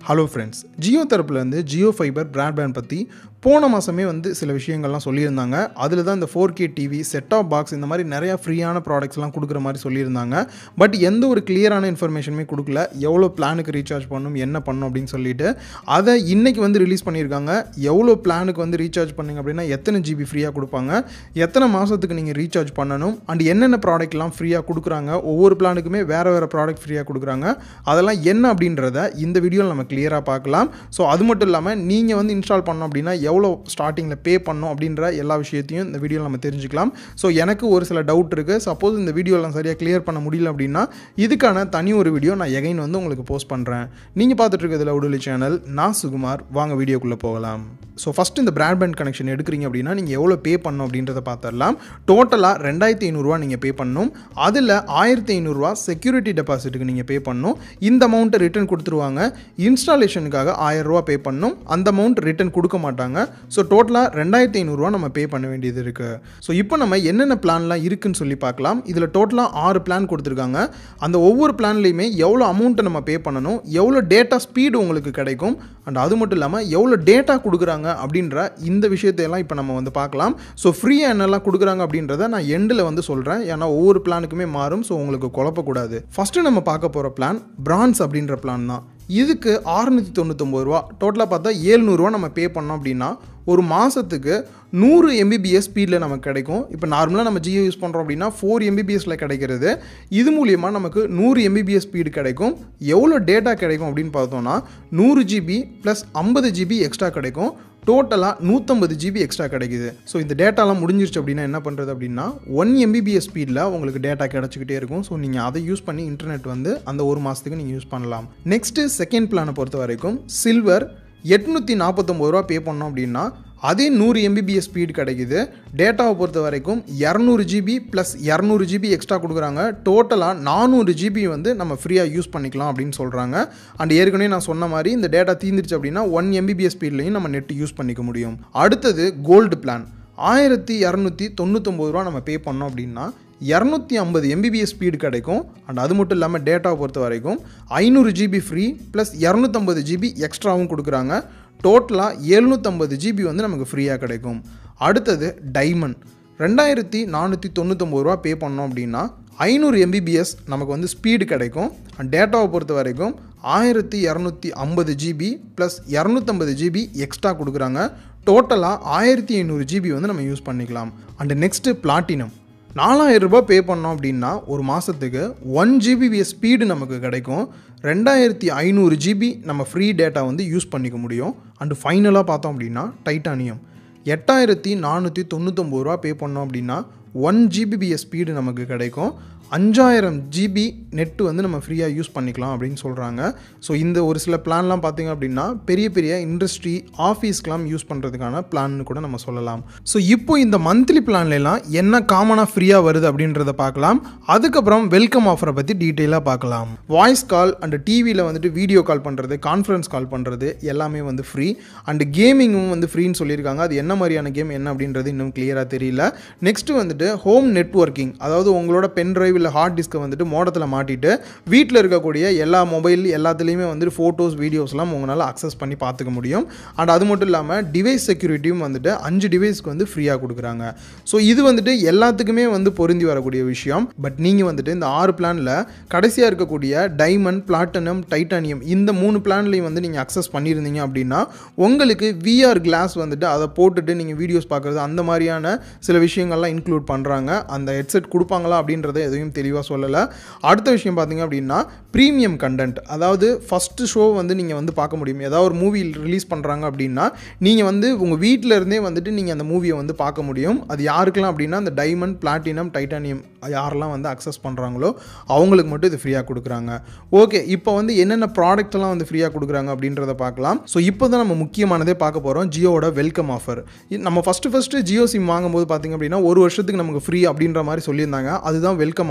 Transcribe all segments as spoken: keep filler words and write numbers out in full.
Hello friends, Jio தரப்புலேருந்து Jio fibre broadband பற்றி போன மாதமே வந்து சில விஷயங்கள்லாம் சொல்லியிருந்தாங்க. அதில் தான் இந்த four K TV, set of box இந்த மாதிரி நிறையா ஃப்ரீயான ப்ராடக்ட்ஸ்லாம் கொடுக்குற மாதிரி சொல்லியிருந்தாங்க. பட் எந்த ஒரு கிளியரான இன்ஃபர்மேஷனுமே கொடுக்கல. எவ்வளோ பிளானுக்கு ரீசார்ஜ் பண்ணணும், என்ன பண்ணணும் அப்படின்னு சொல்லிட்டு அதை இன்றைக்கி வந்து ரிலீஸ் பண்ணியிருக்காங்க. எவ்வளோ பிளானுக்கு வந்து ரீசார்ஜ் பண்ணிங்க அப்படின்னா எத்தனை ஜிபி ஃப்ரீயாக கொடுப்பாங்க, எத்தனை மாதத்துக்கு நீங்கள் ரீசார்ஜ் பண்ணணும், அண்ட் என்னென்ன ப்ராடக்ட்லாம் ஃப்ரீயாக கொடுக்குறாங்க, ஒவ்வொரு பிளானுக்குமே வேறு வேறு ப்ராடக்ட் ஃப்ரீயாக கொடுக்குறாங்க. அதெல்லாம் என்ன அப்படின்றத இந்த வீடியோவில் நம்ம கிளியராக பார்க்கலாம். ஸோ அது மட்டும் இல்லாமல் நீங்கள் வந்து இன்ஸ்டால் பண்ணோம் அப்படின்னா எவ்வளோ ஸ்டார்டிங்கில் பே பண்ணணும் அப்படின்ற எல்லா விஷயத்தையும் இந்த வீடியோவில் நம்ம தெரிஞ்சுக்கலாம். ஸோ எனக்கு ஒரு சில டவுட் இருக்குது. சப்போஸ் இந்த வீடியோவில் நான் சரியாக கிளியர் பண்ண முடியல அப்படின்னா இதுக்கான தனி ஒரு வீடியோ நான் எகைன் வந்து உங்களுக்கு போஸ்ட் பண்ணுறேன். நீங்கள் பார்த்துட்டு இருக்கிறதுல உடலி சேனல், நான் சுகுமார். வாங்க வீடியோக்குள்ளே போகலாம். ஸோ ஃபஸ்ட் இந்த பிராட்பேண்ட் கனெக்ஷன் எடுக்கிறீங்க அப்படின்னா நீங்கள் எவ்வளோ பே பண்ணணும் அப்படின்றத பார்த்துடலாம். டோட்டலாக ரெண்டாயிரத்தி ஐநூறுரூவா நீங்கள் பே பண்ணணும். அதில் ஆயிரத்தி ஐநூறுரூவா செக்யூரிட்டி டெபாசிட்டுக்கு நீங்கள் பே பண்ணணும். இந்த அமௌண்ட்டை ரிட்டர்ன் கொடுத்துருவாங்க. இன்ஸ்டாலேஷனுக்காக ஆயிரம் ரூபா பே பண்ணணும். அந்த அமௌண்ட் ரிட்டர்ன் கொடுக்க மாட்டாங்க. ஸோ டோட்டலாக ரெண்டாயிரத்தி ஐநூறுரூவா நம்ம பே பண்ண வேண்டியது இருக்குது. ஸோ இப்போ நம்ம என்னென்ன பிளான்லாம் இருக்குன்னு சொல்லி பார்க்கலாம். இதில் டோட்டலாக ஆறு பிளான் கொடுத்துருக்காங்க. அந்த ஒவ்வொரு பிளான்லேயுமே எவ்வளோ அமௌண்ட்டை நம்ம பே பண்ணணும், எவ்வளோ டேட்டா ஸ்பீடு உங்களுக்கு கிடைக்கும், அண்ட் அது மட்டும் இல்லாமல் எவ்வளோ டேட்டா கொடுக்குறாங்க அப்படின்ற இந்த விஷயத்தையெல்லாம் இப்போ நம்ம வந்து பார்க்கலாம். ஸோ ஃப்ரீயாக என்னெல்லாம் கொடுக்குறாங்க அப்படின்றத நான் எண்டில் வந்து சொல்கிறேன். ஏன்னா ஒவ்வொரு பிளானுக்குமே மாறும். ஸோ உங்களுக்கு குழப்பக்கூடாது. ஃபஸ்ட்டு நம்ம பார்க்க போகிற பிளான் பிரான்ஸ் அப்படின்ற பிளான் தான். இதுக்கு அறுநூற்றி தொண்ணூத்தொம்பது ரூபா, டோட்டலாக பார்த்தா ஏழ்நூறுவா நம்ம பே பண்ணோம் அப்படின்னா ஒரு மாதத்துக்கு நூறு எம்பிபிஎஸ் ஸ்பீடில் நமக்கு கிடைக்கும். இப்போ நார்மலாக நம்ம ஜியோ யூஸ் பண்ணுறோம் அப்படின்னா ஃபோர் எம்பிபிஎஸ்ல கிடைக்கிறது. இது மூலியமாக நமக்கு நூறு எம்பிபிஎஸ் ஸ்பீடு கிடைக்கும். எவ்வளோ டேட்டா கிடைக்கும் அப்படின்னு பார்த்தோன்னா நூறு ஜிபி ப்ளஸ் ஐம்பது ஜிபி எக்ஸ்ட்ரா கிடைக்கும். டோட்டலாக நூற்றம்பது ஜிபி எக்ஸ்ட்ரா கிடைக்குது. ஸோ இந்த டேட்டாலாம் முடிஞ்சிருச்சு அப்படின்னா என்ன பண்ணுறது அப்படின்னா ஒன் எம்பிபிஎஸ் ஸ்பீடில் உங்களுக்கு டேட்டா கிடச்சிக்கிட்டே இருக்கும். ஸோ நீங்கள் அதை யூஸ் பண்ணி இன்டர்நெட் வந்து அந்த ஒரு மாதத்துக்கு நீங்கள் யூஸ் பண்ணலாம். நெக்ஸ்ட்டு செகண்ட் பிளானை பொறுத்த வரைக்கும் சில்வர் எட்நூற்றி நாற்பத்தொம்பது ரூபா பே பண்ணோம் அப்படின்னா அதே நூறு எம்பிபிஎஸ் ஸ்பீடு கிடைக்குது. டேட்டாவை பொறுத்த வரைக்கும் இரநூறு ஜிபி ப்ளஸ் இரநூறு ஜிபி எக்ஸ்ட்ரா கொடுக்குறாங்க. டோட்டலாக நானூறு ஜிபி வந்து நம்ம ஃப்ரீயாக யூஸ் பண்ணிக்கலாம் அப்படின்னு சொல்கிறாங்க. அண்ட் ஏற்கனவே நான் சொன்ன மாதிரி இந்த டேட்டா தீர்ந்துருச்சு அப்படின்னா ஒன் எம்பிபிஎஸ் ஸ்பீட்லையும் நம்ம நெட் யூஸ் பண்ணிக்க முடியும். அடுத்தது கோல்டு பிளான். ஆயிரத்தி இரநூத்தி தொண்ணூத்தொம்பது ரூபா நம்ம பே பண்ணோம் அப்படின்னா இரநூத்தி ஐம்பது எம்பிபிஎஸ் ஸ்பீடு கிடைக்கும். அண்ட் அது மட்டும் இல்லாமல் டேட்டாவை பொறுத்த வரைக்கும் ஐநூறு ஜிபி ஃப்ரீ ப்ளஸ் இரநூத்தம்பது ஜிபி எக்ஸ்ட்ராவும் கொடுக்குறாங்க. டோட்டலாக எழுநூற்றம்பது ஜிபி வந்து நமக்கு ஃப்ரீயாக கிடைக்கும். அடுத்தது டைமண்ட். ரெண்டாயிரத்தி நானூற்றி தொண்ணூத்தொம்பது ரூபா பே பண்ணோம் அப்படின்னா ஐநூறு எம்பிபிஎஸ் நமக்கு வந்து ஸ்பீடு கிடைக்கும். அண்ட் டேட்டாவை பொறுத்த வரைக்கும் ஆயிரத்தி இரநூத்தி ஐம்பது ஜிபி ப்ளஸ் இரநூத்தம்பது ஜிபி எக்ஸ்ட்ரா கொடுக்குறாங்க. டோட்டலாக ஆயிரத்தி ஐநூறு ஜிபி வந்து நம்ம யூஸ் பண்ணிக்கலாம். And next platinum. நாலாயிரம் ரூபாய் பே பண்ணோம் அப்படின்னா ஒரு மாதத்துக்கு ஒன் ஜிபிபிஎஸ் ஸ்பீடு நமக்கு கிடைக்கும். ரெண்டாயிரத்தி ஐநூறு ஜிபி நம்ம ஃப்ரீ டேட்டா வந்து யூஸ் பண்ணிக்க முடியும். அண்டு ஃபைனலாக பார்த்தோம் அப்படின்னா டைட்டானியம். எட்டாயிரத்தி நானூற்றி தொண்ணூத்தொம்பது ரூபா பே பண்ணோம் அப்படின்னா ஒன் ஜிபிபிஎஸ் ஸ்பீடு நமக்கு கிடைக்கும். அஞ்சாயிரம் ஜிபி நெட்டு வந்து நம்ம ஃப்ரீயாக யூஸ் பண்ணிக்கலாம் அப்படின்னு சொல்கிறாங்க. ஸோ இந்த ஒரு சில பிளான்லாம் பார்த்திங்க அப்படின்னா பெரிய பெரிய இண்டஸ்ட்ரி ஆஃபீஸ்க்கெலாம் யூஸ் பண்ணுறதுக்கான பிளான்னு கூட நம்ம சொல்லலாம். ஸோ இப்போ இந்த மந்த்லி பிளான்லாம் என்ன காமனாக ஃப்ரீயாக வருது அப்படின்றத பார்க்கலாம். அதுக்கப்புறம் வெல்கம் ஆஃபரை பற்றி டீட்டெயிலாக பார்க்கலாம். வாய்ஸ் கால் அண்ட் டிவியில் வந்துட்டு வீடியோ கால் பண்ணுறது, கான்ஃபரன்ஸ் கால் பண்ணுறது எல்லாமே வந்து ஃப்ரீ. அண்டு கேமிங்கும் வந்து ஃப்ரீன்னு சொல்லியிருக்காங்க. அது என்ன மாதிரியான கேம் என்ன அப்படின்றது இன்னும் கிளியராக தெரியல. நெக்ஸ்ட்டு வந்துட்டு ஹோம் நெட்வொர்க்கிங், அதாவது உங்களோட பென் டிரைவ் இல்லை ஹார்ட் டிஸ்கை வந்துட்டு மோடத்தில் மாட்டிட்டு வீட்டில் இருக்கக்கூடிய எல்லா மொபைல் எல்லாத்துலேயுமே வந்துட்டு ஃபோட்டோஸ் வீடியோஸ்லாம் உங்களால் அக்சஸ் பண்ணி பார்த்துக்க முடியும். அண்ட் அது மட்டும் இல்லாமல் டிவைஸ் செக்யூரிட்டியும் வந்துட்டு அஞ்சு டிவைஸ்க்கு வந்து ஃப்ரீயாக கொடுக்குறாங்க. ஸோ இது வந்துட்டு எல்லாத்துக்குமே வந்து பொருந்தி வரக்கூடிய விஷயம். பட் நீங்கள் வந்துட்டு இந்த ஆறு பிளானில் கடைசியாக இருக்கக்கூடிய டைமண்ட், பிளாட்டினம், டைட்டானியம் இந்த மூணு பிளான்லையும் வந்து நீங்கள் அக்சஸ் பண்ணியிருந்தீங்க அப்படின்னா உங்களுக்கு விஆர் கிளாஸ் வந்துட்டு அதை போட்டுட்டு நீங்கள் வீடியோஸ் பார்க்குறது அந்த மாதிரியான சில விஷயங்கள்லாம் இன்க்ளூட் பண்ணுறாங்க. அந்த ஹெட்செட் கொடுப்பாங்களா அப்படின்றத எதையும் தெளிவாக சொல்லலை. அடுத்த விஷயம் பார்த்தீங்க அப்படின்னா ப்ரீமியம் கண்டென்ட், அதாவது ஃபஸ்ட்டு ஷோ வந்து நீங்கள் வந்து பார்க்க முடியும். ஏதாவது ஒரு மூவி ரிலீஸ் பண்ணுறாங்க அப்படின்னா நீங்கள் வந்து உங்கள் வீட்டில் இருந்தே வந்துட்டு நீங்கள் அந்த மூவியை வந்து பார்க்க முடியும். அது யாருக்கெல்லாம் அப்படின்னா அந்த டைமண்ட், பிளாட்டினம், டைட்டானியம் யாரெல்லாம் வந்து அக்சஸ் பண்ணுறாங்களோ அவங்களுக்கு மட்டும் இது ஃப்ரீயாக கொடுக்குறாங்க. ஓகே, இப்போ வந்து என்னென்ன ப்ராடக்ட்லாம் வந்து ஃப்ரீயாக கொடுக்குறாங்க அப்படின்றத பார்க்கலாம். ஸோ இப்போ தான் நம்ம முக்கியமானதே பார்க்க போகிறோம், ஜியோவோட வெல்கம் ஆஃபர். நம்ம ஃபஸ்ட்டு ஃபஸ்ட்டு ஜியோ சிம் வாங்கும்போது பார்த்திங்க அப்படின்னா ஒரு வருஷத்துக்கு நமக்கு ஃப்ரீ அப்படின்ற மாதிரி சொல்லியிருந்தாங்க. அதுதான் வெல்கம்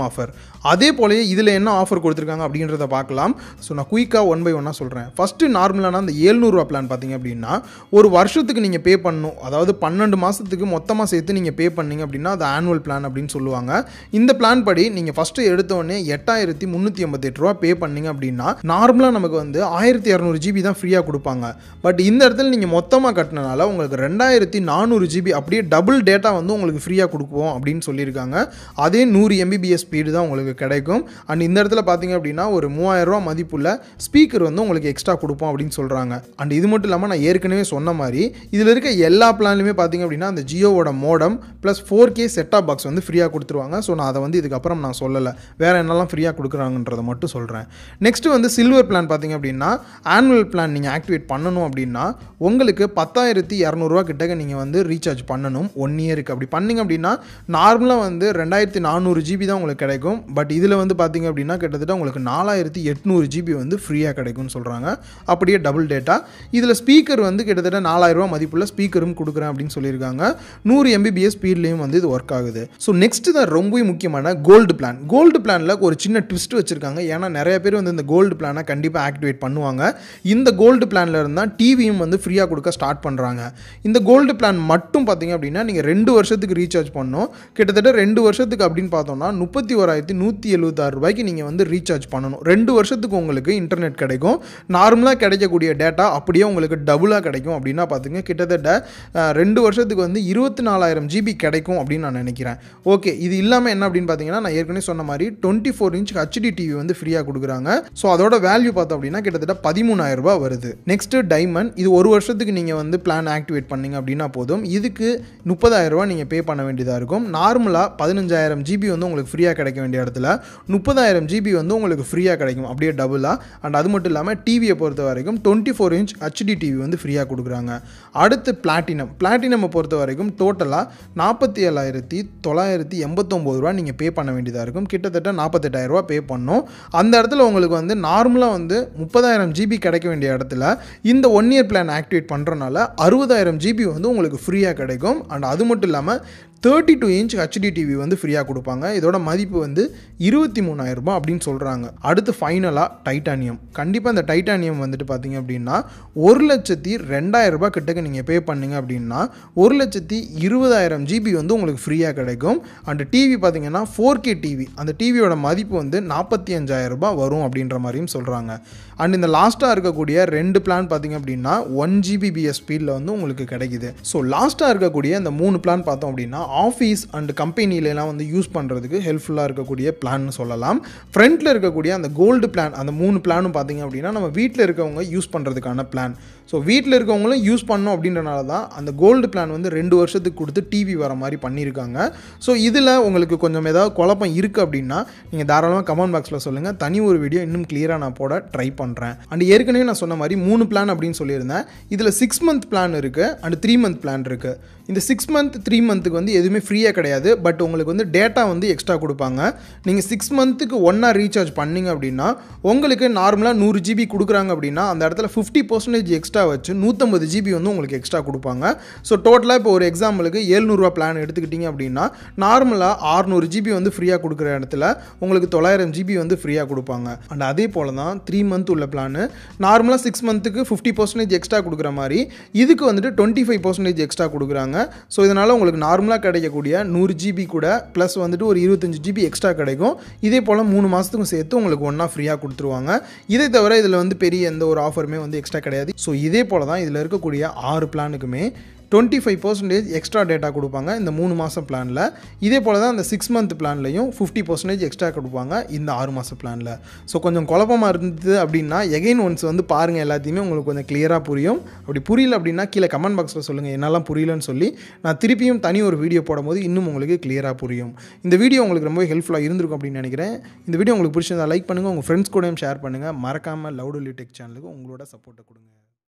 ஆஃபர். அதே போலயே இதில் என்ன ஆஃபர் கொடுத்துருக்காங்க அப்படின்றத பார்க்கலாம். ஸோ நான் குயிக்காக ஒன் பை ஒன்னாக சொல்கிறேன். ஃபஸ்ட்டு நார்மலான அந்த ஏழ்நூறுவா பிளான் பார்த்தீங்க அப்படின்னா ஒரு வருஷத்துக்கு நீங்கள் பே பண்ணணும். அதாவது பன்னெண்டு மாதத்துக்கு மொத்தமாக சேர்த்து நீங்கள் பே பண்ணீங்க அப்படின்னா அது ஆனுவல் பிளான் அப்படின்னு சொல்லுவாங்க. இந்த பிளான் படி நீங்கள் ஃபஸ்ட்டு எடுத்தோடனே எட்டாயிரத்தி முந்நூற்றி ஐம்பத்தெட்டு ரூபா பே பண்ணீங்க அப்படின்னா நார்மலாக நமக்கு வந்து ஆயிரத்தி இரநூறு ஜிபி தான் ஃப்ரீயாக கொடுப்பாங்க. பட் இந்த இடத்துல நீங்கள் மொத்தமாக கட்டினால உங்களுக்கு ரெண்டாயிரத்தி நானூறு ஜிபி அப்படியே டபுள் டேட்டா வந்து உங்களுக்கு ஃப்ரீயாக கொடுப்போம் அப்படின்னு சொல்லியிருக்காங்க. அதே நூறு எம்பிபிஎஸ் ஸ்பீடு தான் உங்களுக்கு கிடைக்கும். அண்ட் இந்த இடத்துல பார்த்தீங்க அப்படின்னா ஒரு மூவாயிரம் ரூபா மதிப்புள்ள ஸ்பீக்கர் வந்து உங்களுக்கு எக்ஸ்ட்ரா கொடுப்போம் அப்படின்னு சொல்கிறாங்க. அண்ட் இது மட்டும் இல்லாமல் நான் ஏற்கனவே சொன்ன மாதிரி இதில் இருக்க எல்லா பிளான்லையுமே பார்த்தீங்க அப்படின்னா அந்த ஜியோவோட modem plus four K set top box வந்து ஃப்ரீயாக கொடுத்துருவாங்க. ஸோ நான் அதை வந்து இதுக்கப்புறம் நான் சொல்லலை, வேறு என்னெல்லாம் ஃப்ரீயாக கொடுக்குறாங்கன்றதை மட்டும் சொல்கிறேன். நெக்ஸ்ட்டு வந்து சில்வர் பிளான் பார்த்தீங்க அப்படின்னா ஆனுவல் பிளான் நீங்கள் ஆக்டிவேட் பண்ணணும் அப்படின்னா உங்களுக்கு பத்தாயிரத்தி இரநூறுவா கிட்டக்க நீங்கள் வந்து ரீசார்ஜ் பண்ணணும் ஒன் இயருக்கு. அப்படி பண்ணிங்க அப்படின்னா நார்மலாக வந்து ரெண்டாயிரத்தி நானூறு ஜிபி தான் உங்களுக்கு கிடைக்கும். பட் இதில் வந்து பார்த்தீங்க அப்படின்னா கிட்டத்தட்ட உங்களுக்கு நாலாயிரத்தி எட்நூறு ஜிபி வந்து ஃப்ரீயாக கிடைக்கும்னு சொல்கிறாங்க. அப்படியே டபுள் டேட்டா. இதில் ஸ்பீக்கர் வந்து கிட்டத்தட்ட நாலாயிரரூவா மதிப்புள்ள ஸ்பீக்கரும் கொடுக்குறேன் அப்படின்னு சொல்லியிருக்காங்க. நூறு எம்பிபிஎஸ் ஸ்பீட்லேயும் வந்து இது ஒர்க் ஆகுது. ஸோ நெக்ஸ்ட்டு தான் ரொம்பவே முக்கியமான கோல்டு பிளான். கோல்டு பிளானில் ஒரு சின்ன ட்விஸ்ட் வச்சுருக்காங்க. ஏன்னா நிறைய பேர் வந்து இந்த கோல்டு பிளானை கண்டிப்பாக ஆக்டிவேட் பண்ணுவாங்க. இந்த கோல்டு பிளானில் இருந்தால் டிவியும் வந்து ஃப்ரீயாக கொடுக்க ஸ்டார்ட் பண்ணுறாங்க. இந்த கோல்டு பிளான் மட்டும் பார்த்தீங்க அப்படின்னா நீங்கள் ரெண்டு வருஷத்துக்கு ரீசார்ஜ் பண்ணணும். கிட்டத்தட்ட ரெண்டு வருஷத்துக்கு அப்படின்னு பார்த்தோம்னா முப்பத்தி ஓராயிரத்தி நூற்றி எழுபத்தாறு ரூபாய்க்கு நீங்கள் வந்து ரீசார்ஜ் பண்ணணும். ரெண்டு வருஷத்துக்கு உங்களுக்கு இன்டர்நெட் கிடைக்கும். நார்மலாக கிடைக்கக்கூடிய டேட்டா அப்படியே உங்களுக்கு டபுளாக கிடைக்கும். அப்படின்னா பார்த்துங்க கிட்டத்தட்ட ரெண்டு வருஷத்துக்கு வந்து இருபத்தி நாலாயிரம் ஜிபி கிடைக்கும் அப்படின்னு நான் நினைக்கிறேன். ஓகே, இது இல்லாமல் என்ன அப்படின்னு பார்த்தீங்கன்னா நான் ஏற்கனவே சொன்ன மாதிரி twenty four inch HD TV வந்து ஃப்ரீயாக கொடுக்குறாங்க. ஸோ அதோட வேல்யூ பார்த்தோம் அப்படின்னா கிட்டத்தட்ட பதிமூணாயிரம் ரூபாய் வருது. Next diamond. இது ஒரு வருஷத்துக்கு நீங்கள் வந்து பிளான் ஆக்டிவேட் பண்ணீங்க அப்படின்னா போதும். இதுக்கு முப்பதாயிரம் ரூபாய் நீங்கள் பே பண்ண வேண்டியதாக இருக்கும். நார்மலாக பதினஞ்சாயிரம் ஜிபி வந்து உங்களுக்கு ஃப்ரீயாக கிடைக்க வேண்டிய இடத்துல முப்பதாயிரம் ஜிபி வந்து உங்களுக்கு ஃப்ரீயாக கிடைக்கும் அப்படியே டபுளாக. அண்ட் அது மட்டும் இல்லாமல் டிவியை பொறுத்த வரைக்கும் twenty four inch HD TV வந்து ஃப்ரீயாக கொடுக்குறாங்க. அடுத்து பிளாட்டினம். பிளாட்டினம் பொறுத்த வரைக்கும் டோட்டலாக நாற்பத்தி ஏழாயிரத்தி தொள்ளாயிரத்தி எண்பத்தொம்போது ரூபா நீங்கள் பே பண்ண வேண்டியதாக இருக்கும். கிட்டத்தட்ட நாற்பத்தெட்டாயிரம் ரூபா பே பண்ணணும். அந்த இடத்துல உங்களுக்கு வந்து நார்மலாக வந்து முப்பதாயிரம் ஜிபி கிடைக்க வேண்டிய இடத்துல இந்த ஒன் இயர் பிளான் ஆக்டிவேட் பண்ணுறனால அறுபதாயிரம் ஜிபி வந்து உங்களுக்கு ஃப்ரீயாக கிடைக்கும். அண்ட் அது மட்டும் இல்லாமல் thirty two inch HD TV வந்து ஃப்ரீயாக கொடுப்பாங்க. இதோட மதிப்பு வந்து இருபத்தி மூணாயிரம் ரூபாய் அப்படின்னு சொல்கிறாங்க. அடுத்து ஃபைனலாக டைட்டானியம். கண்டிப்பாக இந்த டைட்டானியம் வந்துட்டு பார்த்தீங்க அப்படின்னா ஒரு லட்சத்தி ரெண்டாயிரம் ரூபாய் கிட்டக்க நீங்கள் பே பண்ணிங்க அப்படின்னா ஒரு லட்சத்தி இருபதாயிரம் ஜிபி வந்து உங்களுக்கு ஃப்ரீயாக கிடைக்கும். அண்ட் டிவி பார்த்தீங்கன்னா ஃபோர் கே டிவி. அந்த டிவியோட மதிப்பு வந்து நாற்பத்தி அஞ்சாயிரம் ரூபாய் வரும் அப்படின்ற மாதிரியும் சொல்கிறாங்க. அண்ட் இந்த லாஸ்ட்டாக இருக்கக்கூடிய ரெண்டு பிளான் பார்த்தீங்க அப்படின்னா ஒன் ஜிபிபிஎஸ் ஸ்பீடில் வந்து உங்களுக்கு கிடைக்குது. ஸோ லாஸ்ட்டாக இருக்கக்கூடிய இந்த மூணு பிளான் பார்த்தோம் அப்படின்னா ஆஃபீஸ் அண்ட் கம்பெனிலலாம் வந்து யூஸ் பண்ணுறதுக்கு ஹெல்ப்ஃபுல்லாக இருக்கக்கூடிய பிளான் சொல்லலாம். ஃப்ரண்ட்டில் இருக்கக்கூடிய அந்த கோல்டு பிளான், அந்த மூணு பிளானும் பார்த்தீங்க அப்படின்னா நம்ம வீட்டில் இருக்கவங்க யூஸ் பண்ணுறதுக்கான பிளான். ஸோ வீட்டில் இருக்கவங்களும் யூஸ் பண்ணோம் அப்படின்றனால தான் அந்த கோல்டு பிளான் வந்து ரெண்டு வருஷத்துக்கு கொடுத்து டிவி வர மாதிரி பண்ணியிருக்காங்க. ஸோ இதில் உங்களுக்கு கொஞ்சம் ஏதாவது குழப்பம் இருக்குது அப்படின்னா நீங்கள் தாராளமாக கமெண்ட் பாக்ஸில் சொல்லுங்கள். தனி ஒரு வீடியோ இன்னும் கிளியராக நான் போட ட்ரை பண்ணுறேன். அண்ட் ஏற்கனவே நான் சொன்ன மாதிரி மூணு பிளான் அப்படின்னு சொல்லியிருந்தேன். இதில் சிக்ஸ் மந்த் பிளான் இருக்குது அண்ட் த்ரீ மந்த் பிளான் இருக்குது. இந்த சிக்ஸ் மந்த் த்ரீ மந்த்துக்கு வந்து எதுவுமே ஃப்ரீயாக கிடையாது. பட் உங்களுக்கு வந்து டேட்டா வந்து எக்ஸ்ட்ரா கொடுப்பாங்க. நீங்கள் சிக்ஸ் மந்த்துக்கு ஒன்றா ரீசார்ஜ் பண்ணிங்க அப்படின்னா உங்களுக்கு நார்மலாக நூறு ஜிபி கொடுக்குறாங்க அப்படின்னா அந்த இடத்துல ஃபிஃப்டி பர்சன்டேஜ் எக்ஸ்ட்ரா வச்சு நூற்றம்பது ஜிபி வந்து உங்களுக்கு எக்ஸ்ட்ரா கொடுப்பாங்க. ஸோ டோட்டலாக இப்போ ஒரு எக்ஸாம்பிளுக்கு ஏழ்நூறுவா பிளான் எடுத்துக்கிட்டிங்க அப்படின்னா நார்மலாக அறுநூறு ஜிபி வந்து ஃப்ரீயாக கொடுக்குற இடத்துல உங்களுக்கு தொள்ளாயிரம் ஜிபி வந்து ஃப்ரீயாக கொடுப்பாங்க. அண்ட் அதே போல் தான் த்ரீ மந்த் உள்ள பிளான் நார்மலாக சிக்ஸ் மந்த்துக்கு ஃபிஃப்டி பர்சன்டேஜ் எக்ஸ்ட்ரா கொடுக்குற மாதிரி இதுக்கு வந்துட்டு டுவெண்ட்டி ஃபைவ் பர்சன்டேஜ் எக்ஸ்ட்ரா கொடுக்குறாங்க. ஸோ இதனால் உங்களுக்கு நார்மலாக கிடைக்கக்கூடிய நூறு ஜிபி கூட ப்ளஸ் வந்துட்டு ஒரு இருபத்தஞ்சு ஜிபி எக்ஸ்ட்ரா கிடைக்கும். இதே போல் மூணு மாதத்துக்கும் சேர்த்து உங்களுக்கு ஒன்றா ஃப்ரீயாக கொடுத்துருவாங்க. இதை தவிர இதில் வந்து பெரிய எந்த ஒரு ஆஃபருமே வந்து எக்ஸ்ட்ரா கிடையாது. ஸோ இதே போல் தான் இதில் இருக்கக்கூடிய ஆறு பிளானுக்குமே twenty five percentage extra data கொடுப்பாங்க இந்த மூணு மாதம் பிளானில். இதே போல் தான் அந்த சிக்ஸ் மந்த் பிளான்லையும் ஃபிஃப்டி பர்சன்டேஜ் எக்ஸ்ட்ரா கொடுப்பாங்க இந்த ஆறு மாதம் பிளானில். ஸோ கொஞ்சம் குழப்பமாக இருந்தது அப்படின்னா எகைன் ஒன்ஸ் வந்து பாருங்கள், எல்லாத்தையுமே உங்களுக்கு கொஞ்சம் கிளியராக புரியும். அப்படி புரியல அப்படின்னா கீழே கமெண்ட் பாக்ஸில் சொல்லுங்கள் என்னெல்லாம் புரியலன்னு சொல்லி. நான் திருப்பியும் தனி ஒரு வீடியோ போடும்போது இன்னும் உங்களுக்கு கிளியராக புரியும். இந்த வீடியோ உங்களுக்கு ரொம்ப ஹெல்ப்ஃபுல்லாக இருந்திருக்கும் அப்படின்னு நினைக்கிறேன். இந்த வீடியோ உங்களுக்கு பிடிச்சிருந்தா லைக் பண்ணுங்கள், உங்கள் ஃப்ரெண்ட்ஸ் கூடயும் ஷேர் பண்ணுங்கள். மறக்காமல் லவுட் ஒன்லி டெக் சேனலுக்கு உங்களோட சப்போர்ட்டை கொடுங்க.